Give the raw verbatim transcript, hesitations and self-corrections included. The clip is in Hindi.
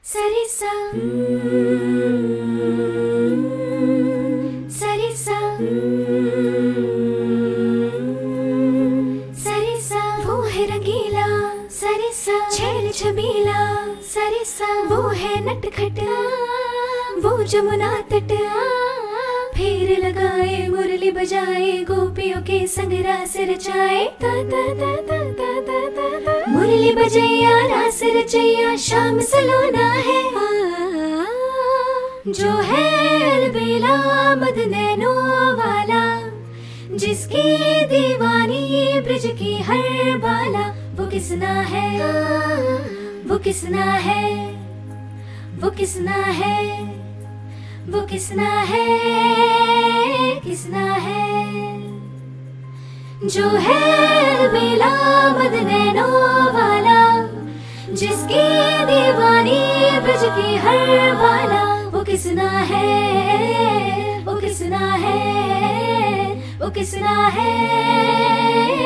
सरिसा सरिसा सरिसा वो है रंगीला सरिसा छैल छबीला सरिसा वो है नटखट वो जमुना तट फेर लगाए मुरली बजाए गोपियों के संग रास रचाए ता ता ता ता ता ता ता ता मुरली बजैया रास रचैया शाम सलोना है जो है अलबेला मद नैनो वाला जिसकी दीवानी ब्रिज की हर बाला वो किसना है वो किसना है वो किसना है वो किसना है किसना है जो है अलबेला मद नैनो वाला जिसकी दीवानी ब्रज की हर बाला वो किसना है वो किसना है वो किसना है।